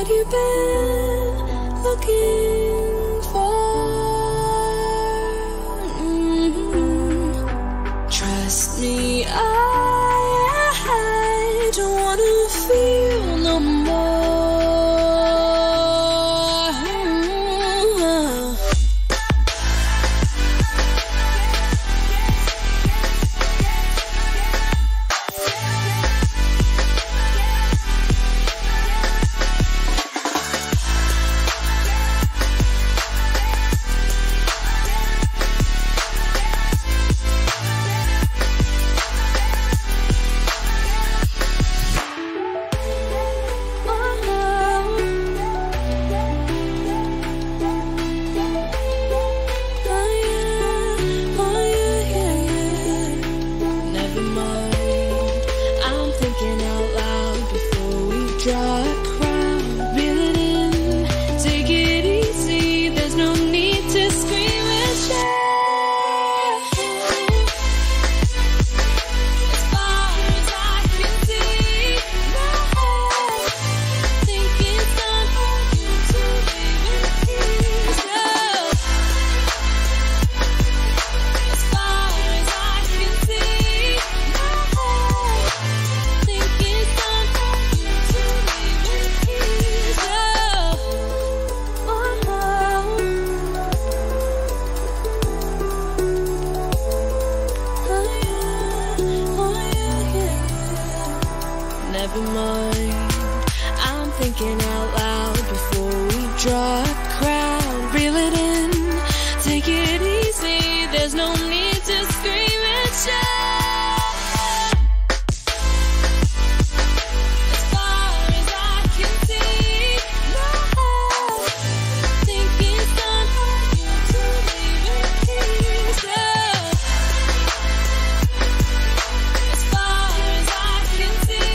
what you've been looking for. Trust me, I don't wanna feel no more. Never mind, I'm thinking out loud before we draw a crowd. Reel it in, take it easy, there's no need to scream and shout. As far as I can see, now think it's time for you to leave in peace. As far as I can see,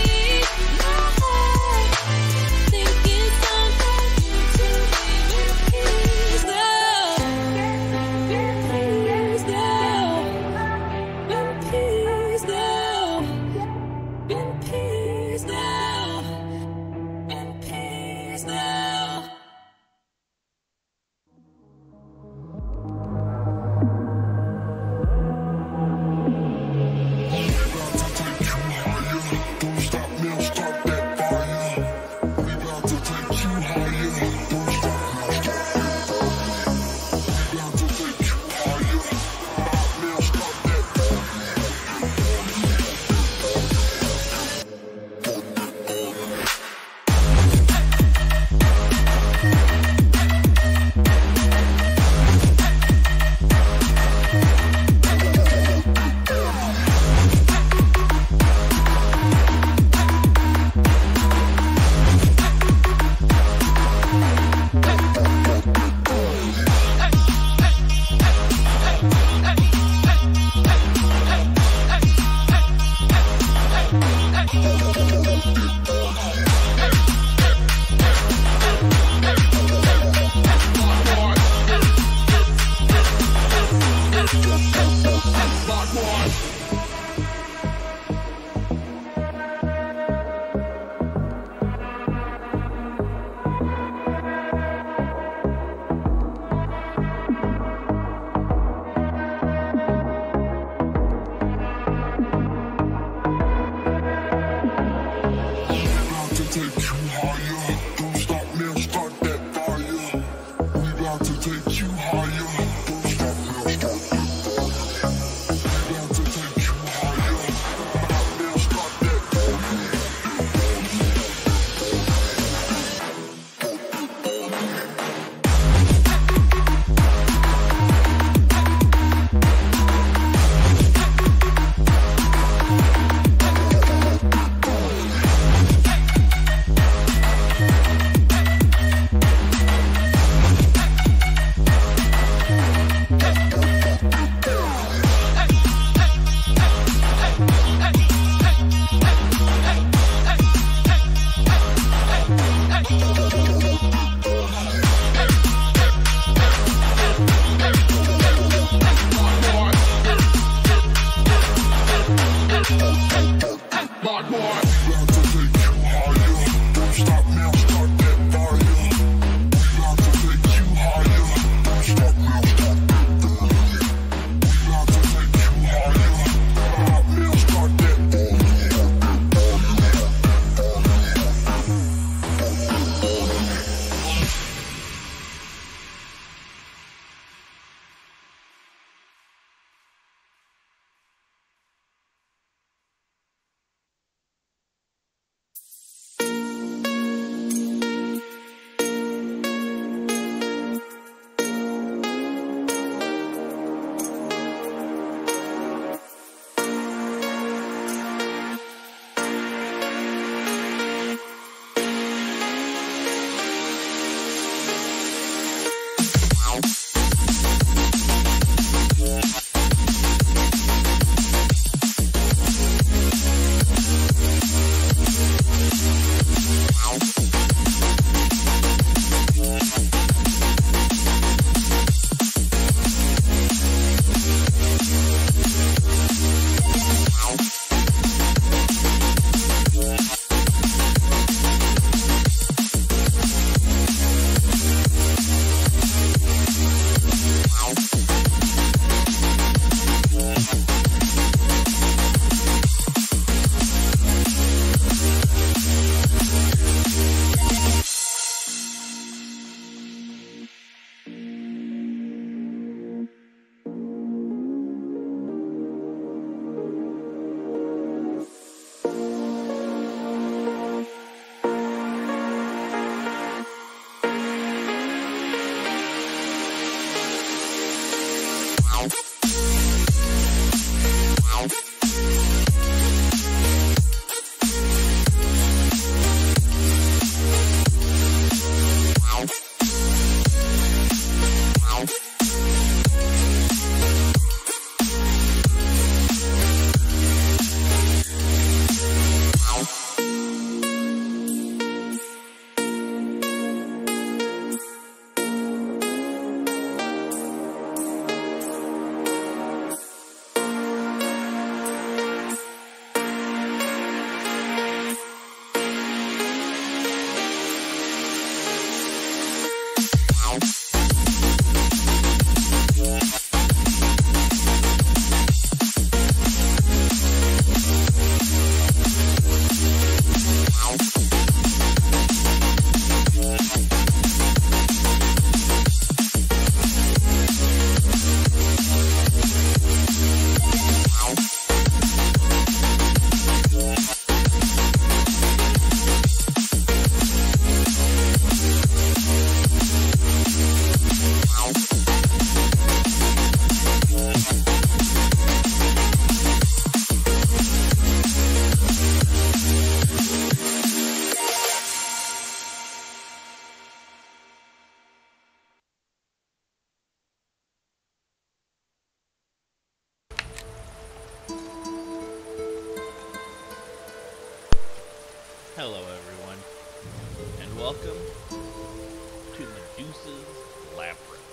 Hello everyone, and welcome to Medusa's Labyrinth.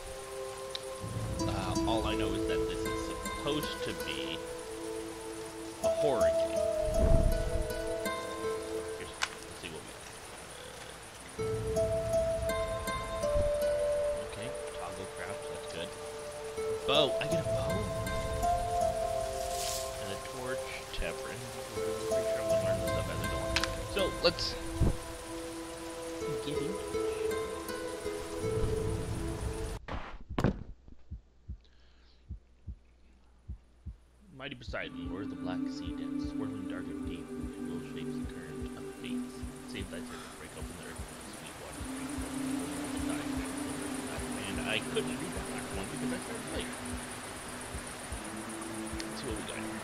All I know is that this is supposed to be a horror game. Let's see what we got. Okay, toggle crouch, that's good. Bow, I get a bow? And a torch, Tevrin. I'm pretty sure I'm gonna learn this stuff as I go on. So, let's get into it. Mighty Poseidon, Lord of the Black Sea Depths, swirling dark and deep, will shapes the current of fates. Save thy servant, break open the earth with sweet water. And I couldn't do that last one because I started late. Let's see what we got here.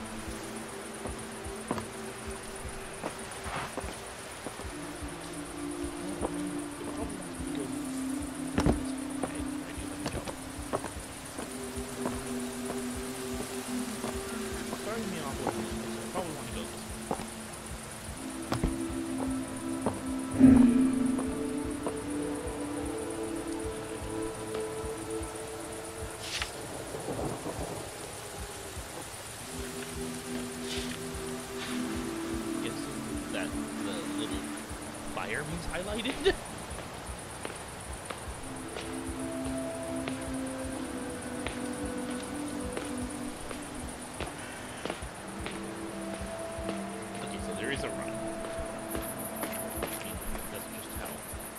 Means highlighted. Okay, so there is a run. That's just how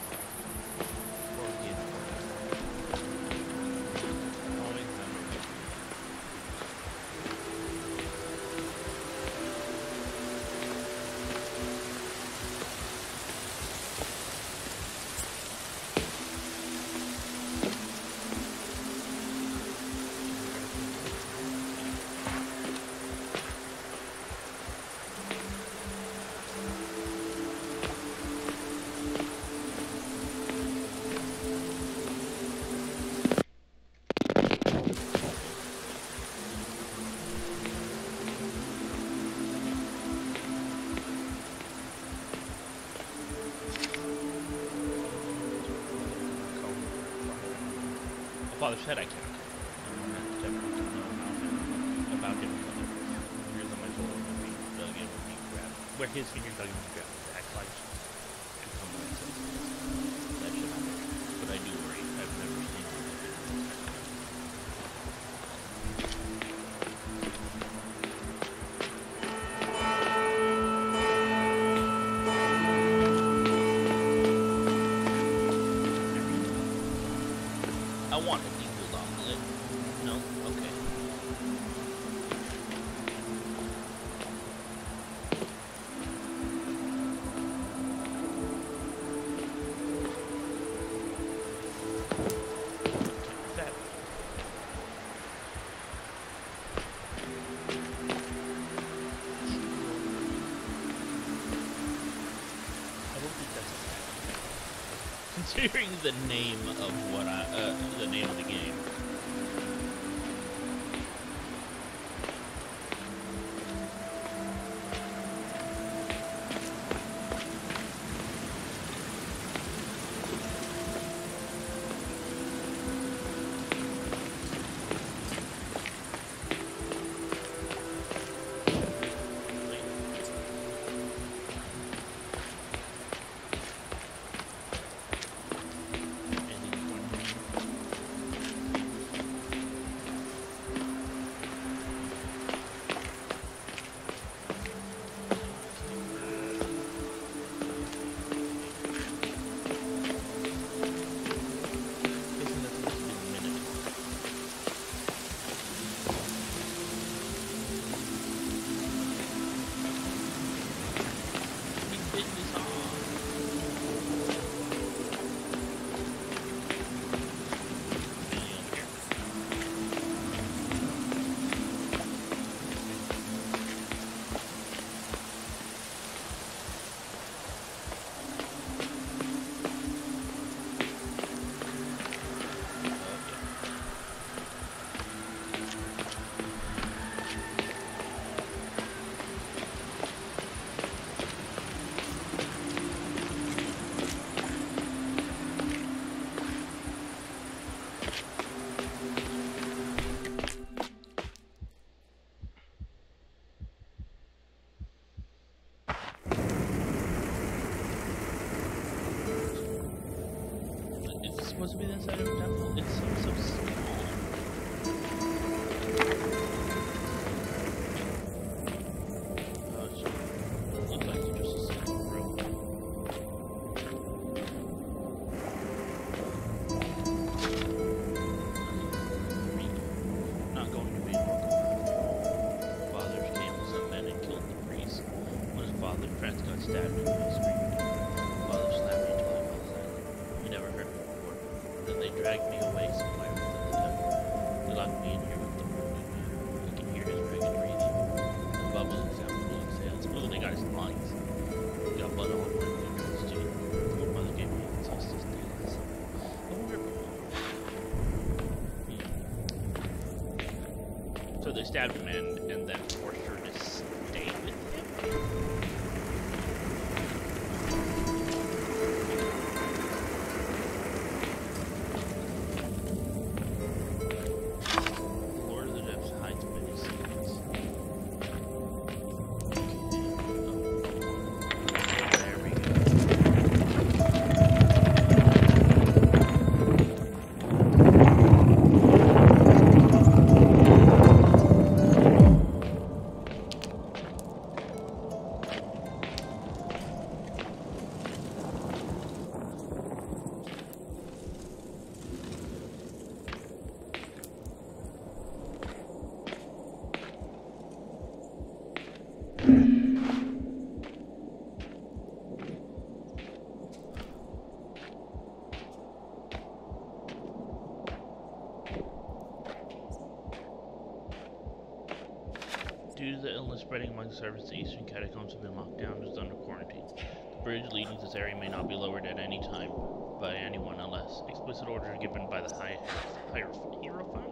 Father said I can't. About him. Fingers on my shoulder, my feet dug in with me, grabbed. Where his fingers dug in with me, grabbed the back light. And come on, that should happen. But I do worry. I've never seen him. I want it equaled off the lid. No? Okay. That. I don't think that's a bad thing. Considering the name of what the name of the game. supposed to be the inside of a temple? It's so small. Oh, it looks like it's just a simple room. Not going to be welcome. Fathers came to some men and killed the priest. When his father, friends got stabbed in the screamed. Father slapped me until I fell silent. You never heard me before. Then they dragged me away somewhere within the temple. They locked me in here with the wounded man. I can hear his ragged breathing. The bubbling sound of blood exhales. Oh, they got his lungs. He got blood all over my entrance too. My mother gave me a solstice day last summer. I wonder if... So they stabbed him and then forced her to stay with him? Due to the illness spreading among the servants, the eastern catacombs have been locked down and is under quarantine. The bridge leading to this area may not be lowered at any time by anyone unless explicit orders are given by the Hierophant.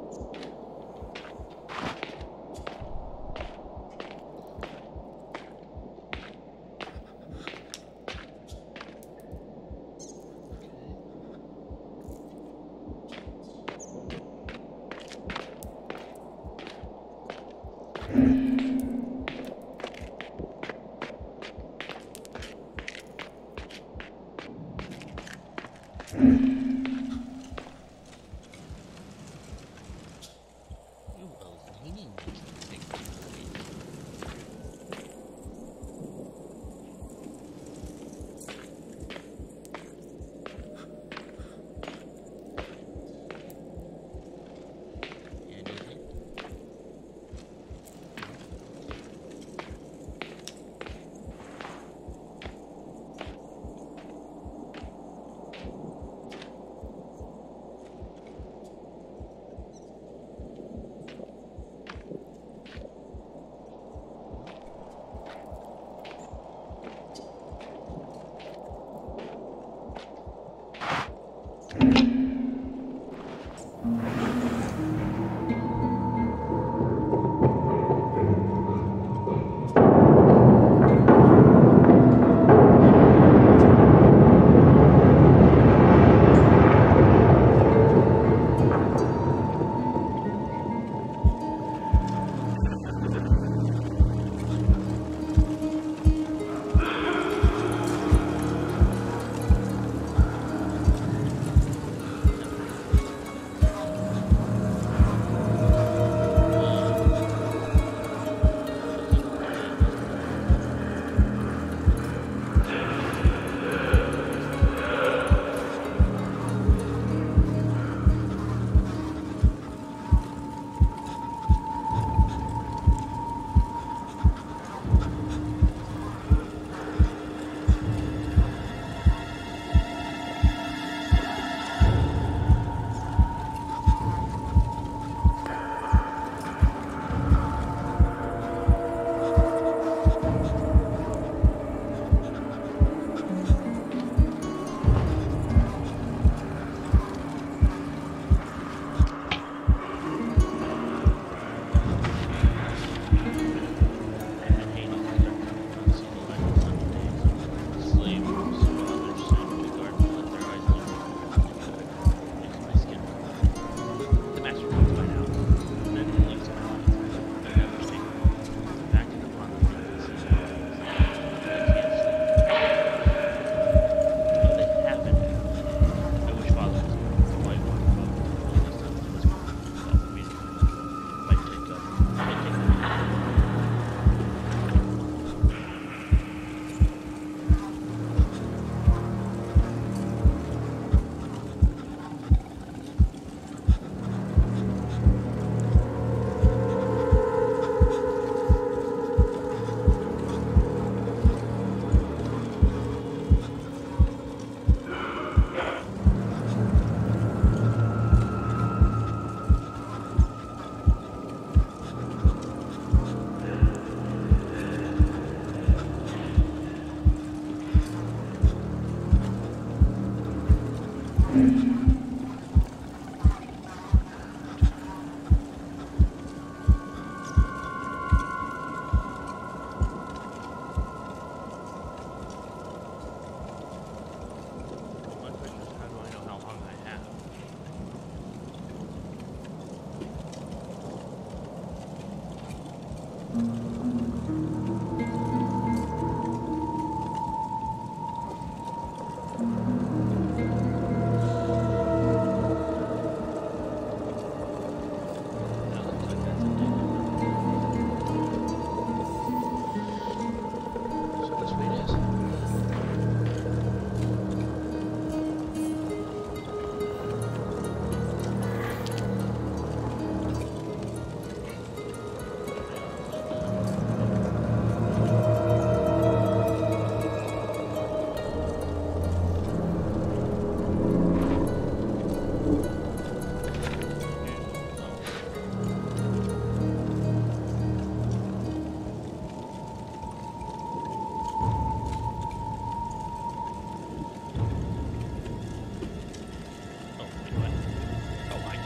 My question is, how do I know how long I have? That looks like that's a day. So this way it is. Oh, wait, what? Oh, I.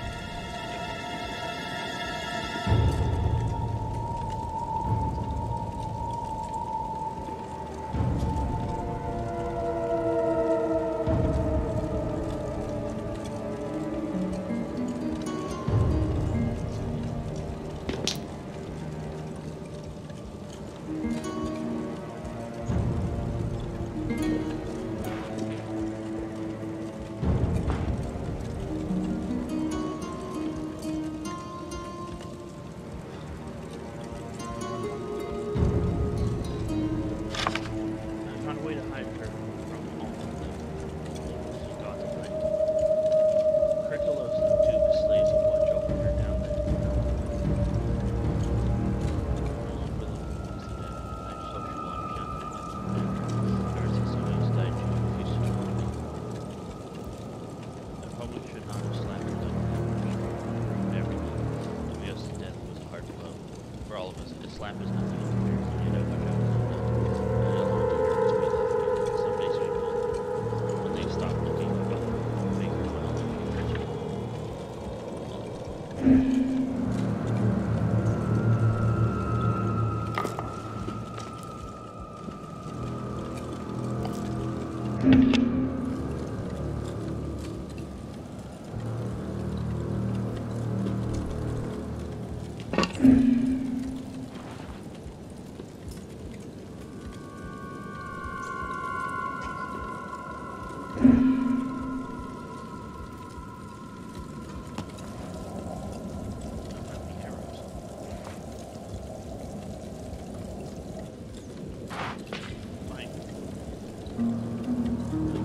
I found a way to hide her from all of the gods at night. Curriculum's tube is slaves and watch over her down there. No longer the ones that I sociable and confident. Ever since someone else died, she refused to talk to me. I probably should not have slapped her like that. Everyone. Medusa's death was a hard blow. For all of us, a slap is nothing in comparison, yet I wish I was not done. I don't want to hurt to be left again. Some days we will. When they stop looking, I'll make her smile and be pretty. Fine.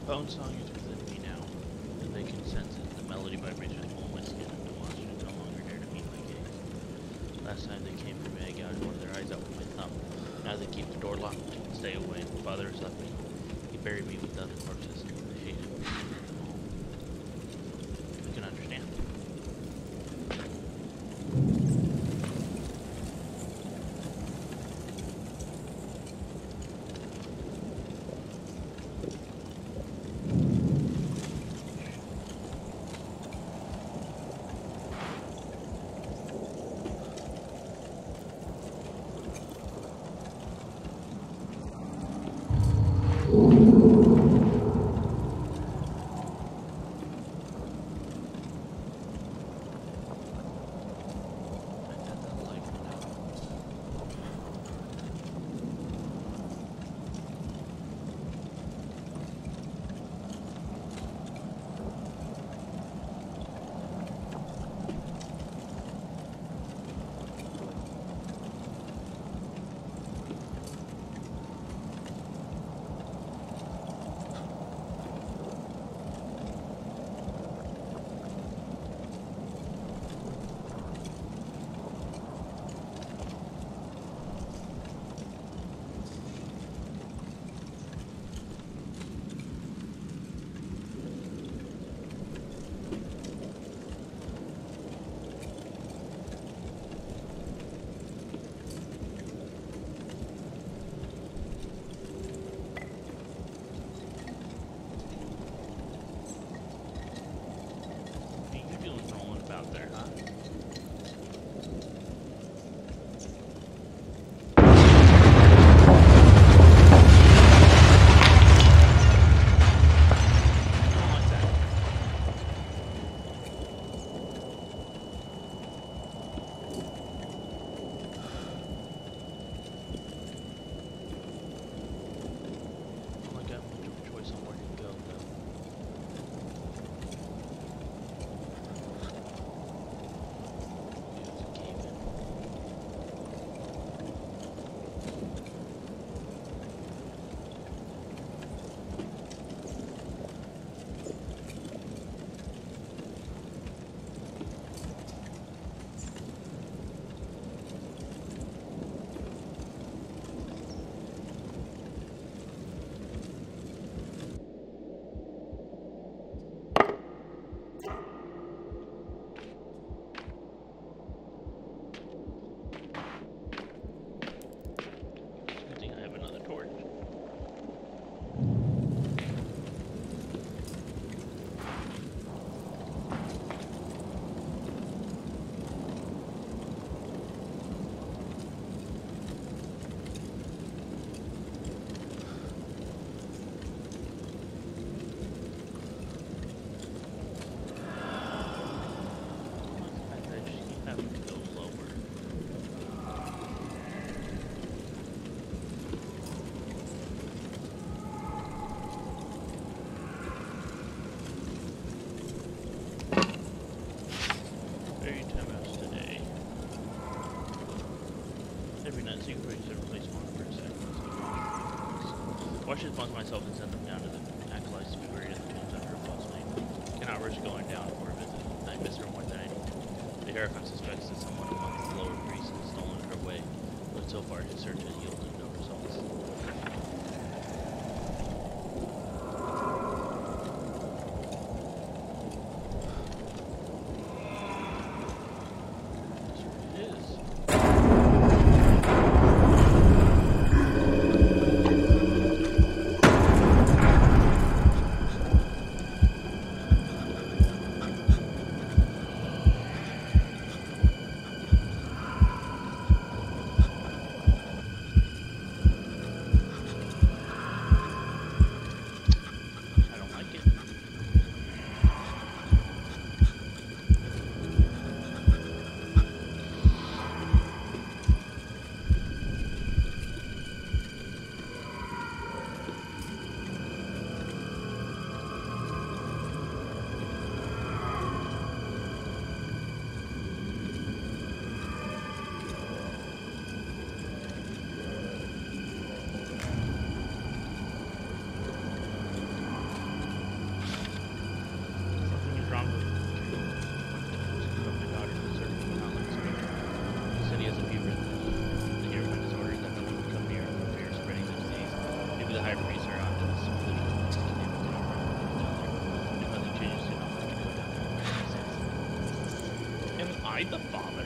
Bone song is within me now, and they can sense it. The melody vibrates on my skin, and the monsters no longer dare to meet my gaze. Last time they came for me, I gouged one of their eyes out with my thumb. Now they keep the door locked. Stay away. Father has left me. He buried me with other corpses. I hate him. I can understand. Watch this bunk myself and send them down to the acolytes to be buried in the tombs under a false name. Cannot risk going down for a visit. I miss her more than I do. The Hierophant suspects that someone amongst the lower priests has stolen her away, but so far his search has yielded no results. find the father.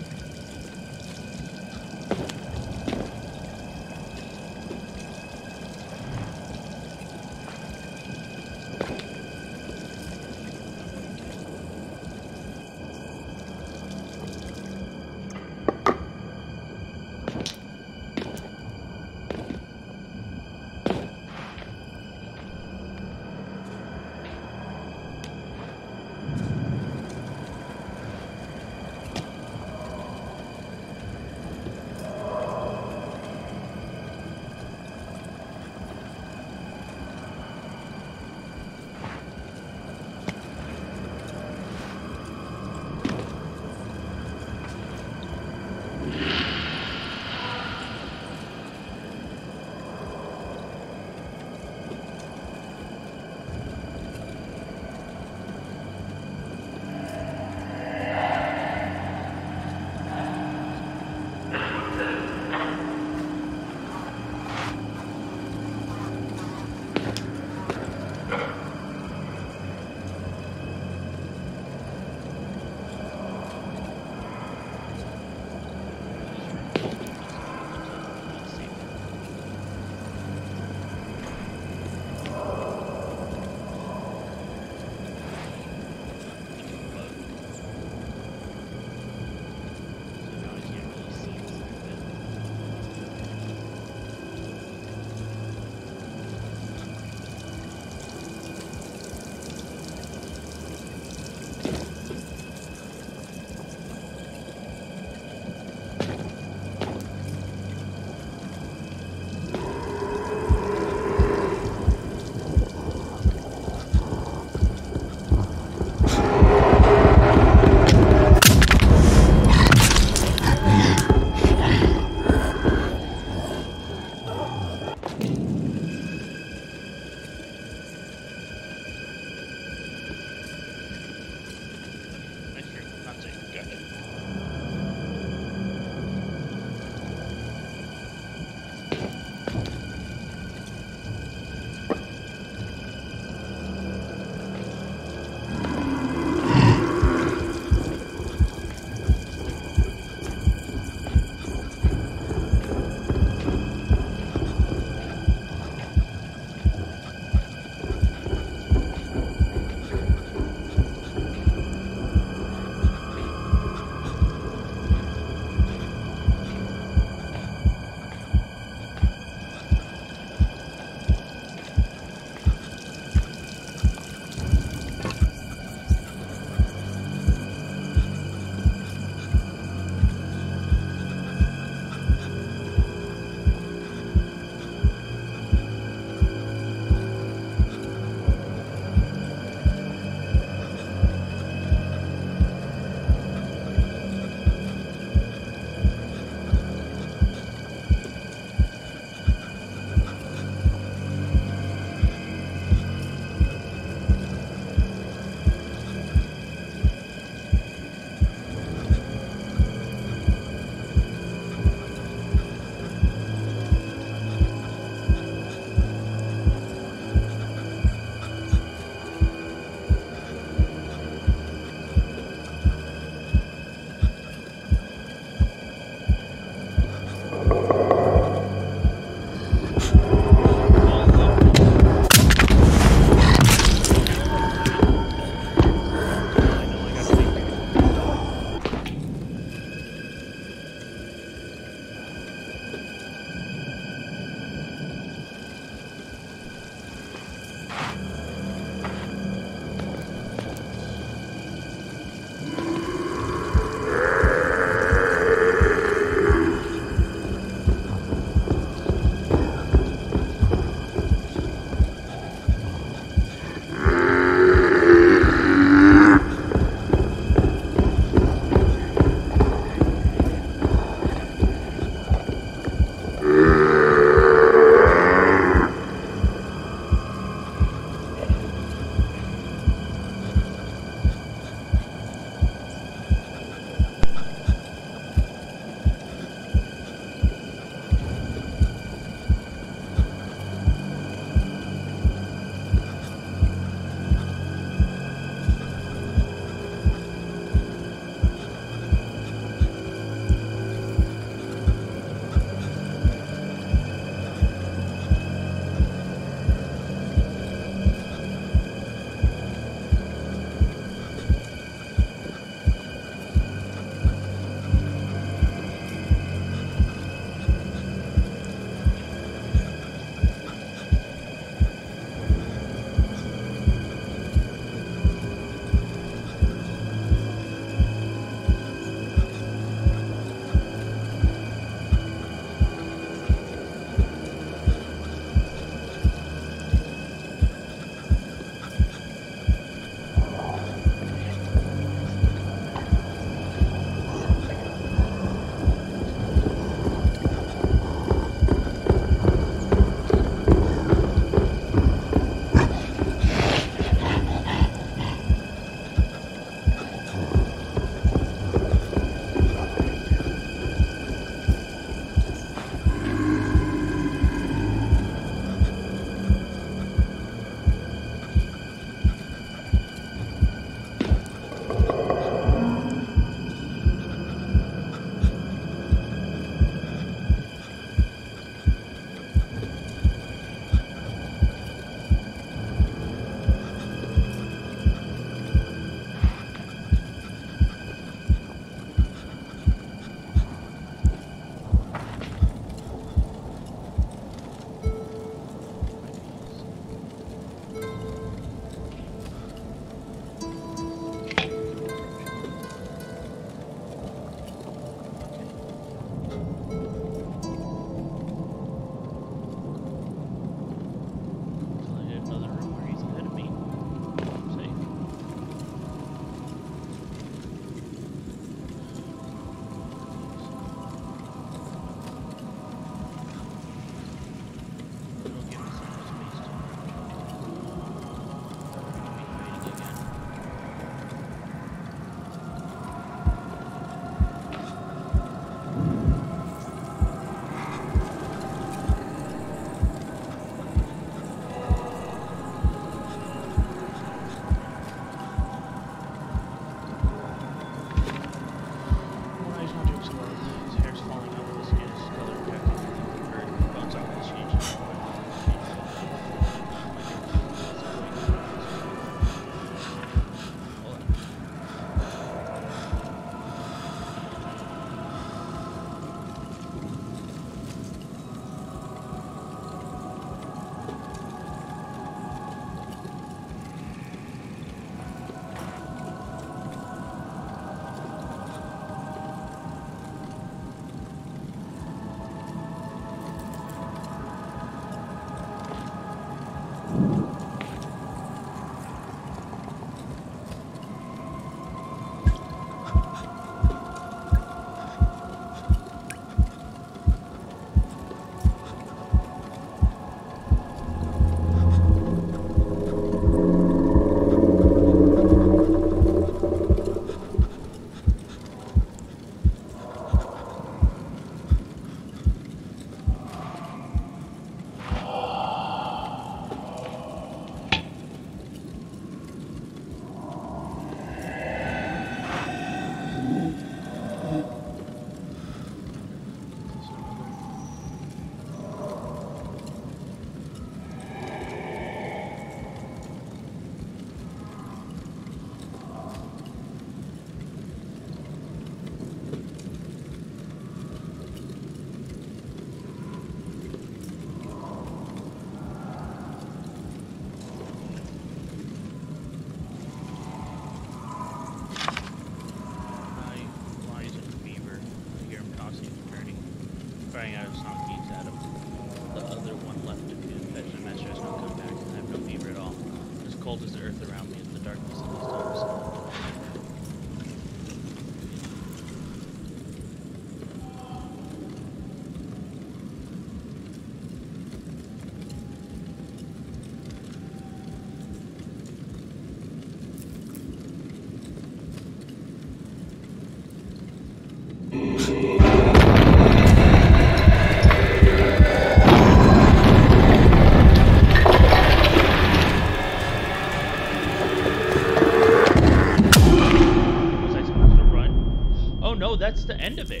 that's the end of it.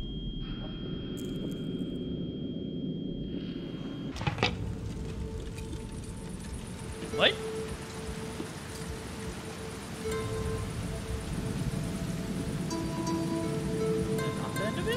What? That's not the end of it?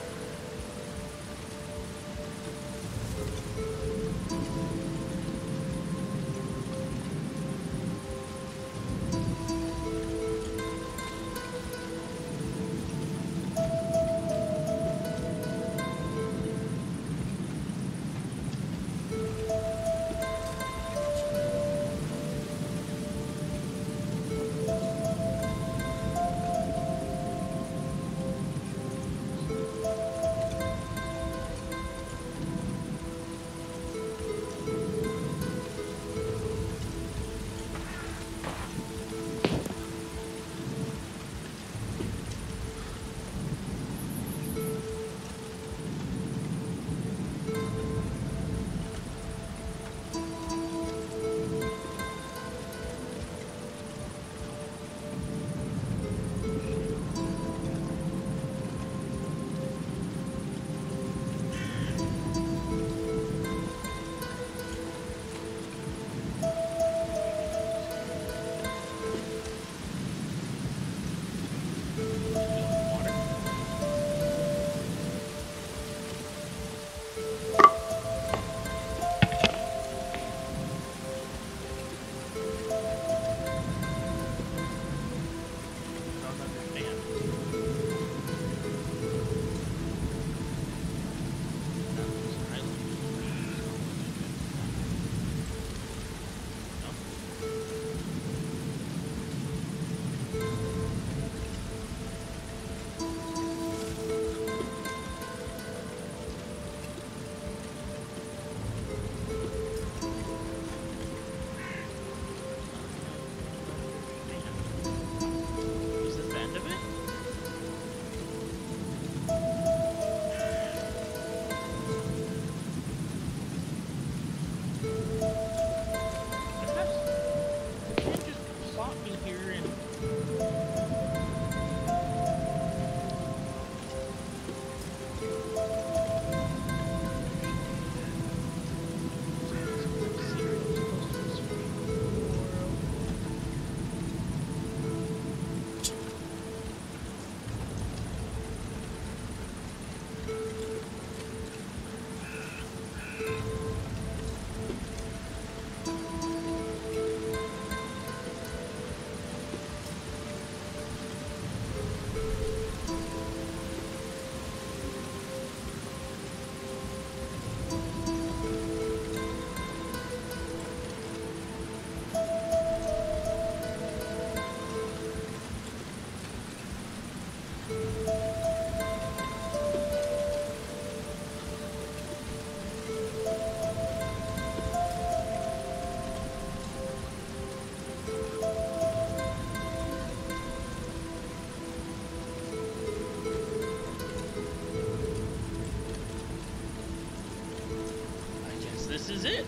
Is it?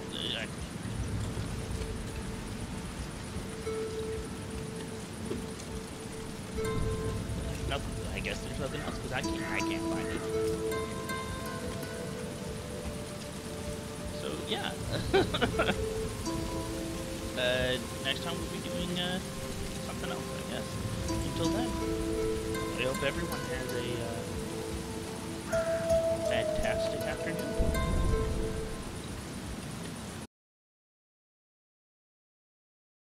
Nothing. I guess there's nothing else because I can't find it. So yeah. Next time we'll be doing something else, I guess. Until then, I hope everyone has a fantastic afternoon.